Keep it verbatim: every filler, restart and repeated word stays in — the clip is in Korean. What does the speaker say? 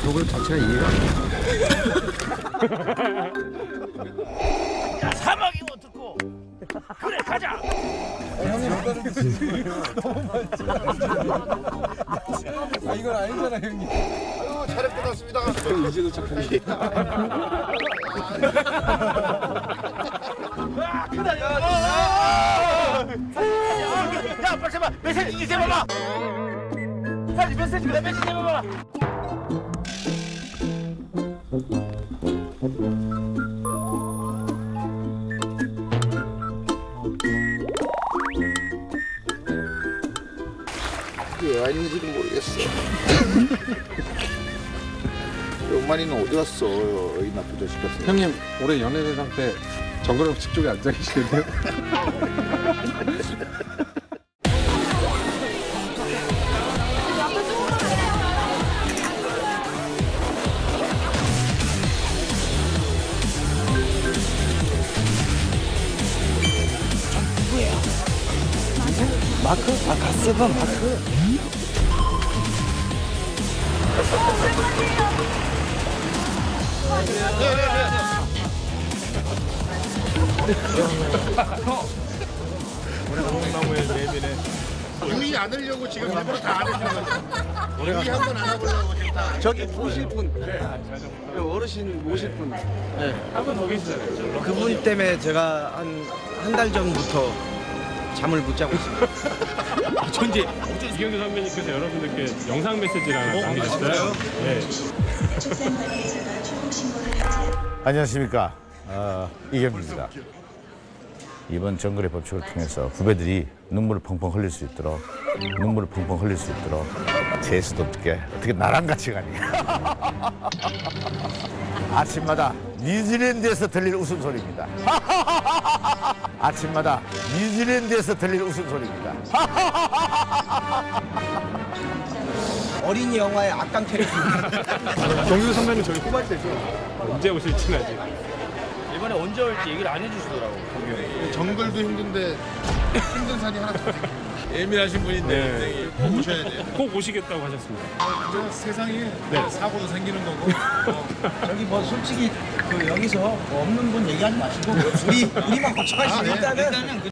요거 자체가 이해가 안 돼. 야, 사막이면 어떡고? 그래, 가자! 형님 아 이건 아니잖아 형님. 아유 차례 끝났습니다. 이제 도착했네. 아, 크다, 야! 야, 빨리 제발 메시지 좀 해봐봐! 빨리 메시지, 내 메시지 해봐봐! 왜 아닌지도 모르겠어. 영만이는 어디 갔어? 어이 나쁜 자식 같은. 형님 올해 연예대상 때 정글업 측쪽에 앉아 계시는데요? 마크? 아 가스번 마크. 유의 안 하려고 지금 일부러 다 안 해주는 거지. 유의 한 번 안 해보려고 지금 다. 저기 모실 분. 어르신 모실 분. 네. 한 분 더 계시잖아요. 그분 때문에 제가 한 한 달 전부터 잠을 못 자고 있습니다. 전지! 이경규 선배님께서 여러분들께 영상 메시지를 하나 남기셨어요. 네. 안녕하십니까. 어, 이경규입니다. 이번 정글의 법칙을 통해서 후배들이 눈물을 펑펑 흘릴 수 있도록 눈물을 펑펑 흘릴 수 있도록 제수도 어떻게 어떻게 나랑 같이 가니. 아침마다 뉴질랜드에서 들릴 웃음소리입니다. 아침마다 뉴질랜드에서 들릴 웃음소리입니다. 어린이 영화의 악당 캐릭터입니다. 경규 선배님 저희 후발 때죠. 언제 오실지는 아직. 이번에 언제 올지 얘기를 안 해주시더라고. 정글도 힘든데 힘든 산이 하나 더 생깁니다. 예민하신 분인데 네. 꼭 오셔야 돼요. 꼭 오시겠다고 하셨습니다. 저 세상에 네. 사고도 생기는 거고 어. 저기 뭐 솔직히 그 여기서 뭐 없는 분 얘기하지 마시고 우리 우리만 거쳐가시죠. 일단은.